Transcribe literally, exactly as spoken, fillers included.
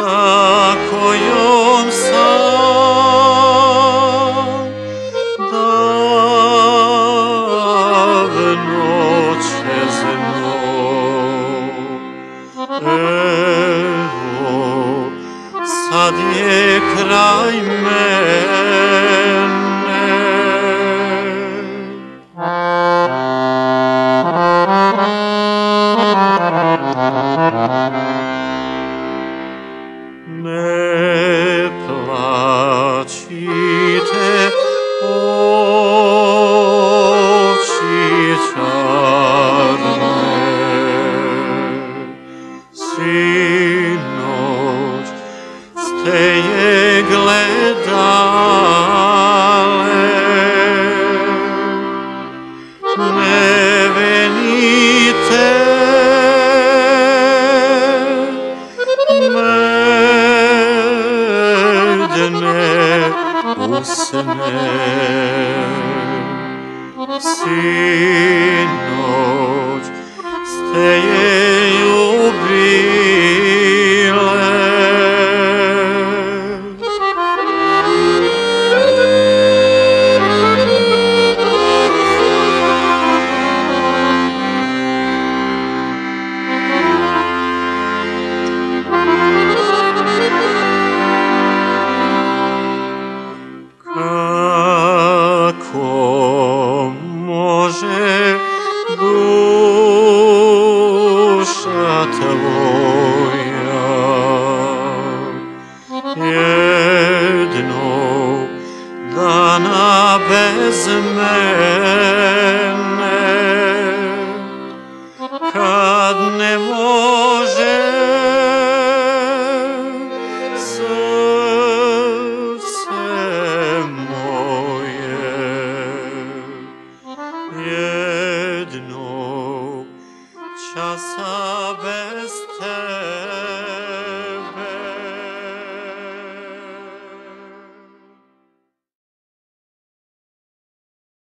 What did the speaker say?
za kojom sam davno čeznuo. Evo, sad je kraj mene. Ne plačite, oči čarne, sinoć ste je gledale. Ne venite usne, sinoć ste je ljubile. Duša tvoja jednog dana bez mene, kad ne može srce moje, jednog časa bez